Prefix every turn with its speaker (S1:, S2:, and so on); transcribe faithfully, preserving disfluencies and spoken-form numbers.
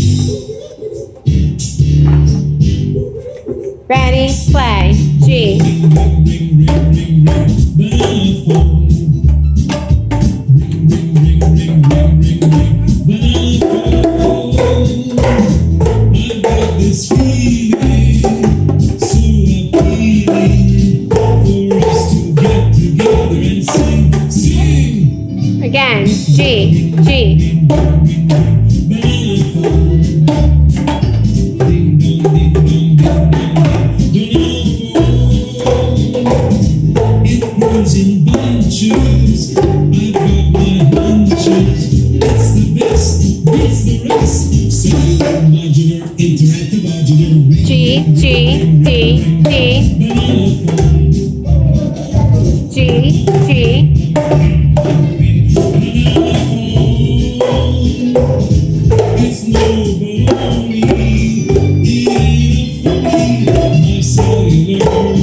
S1: Ready, play. G. Again, G, G.
S2: It grows in bunches. I've got my hunches. It's the best, beats the rest. Cellular, modular, interactive, modular.
S1: G, G, D, D. G, G.
S2: It's no baloney. It ain't funny. My cellular.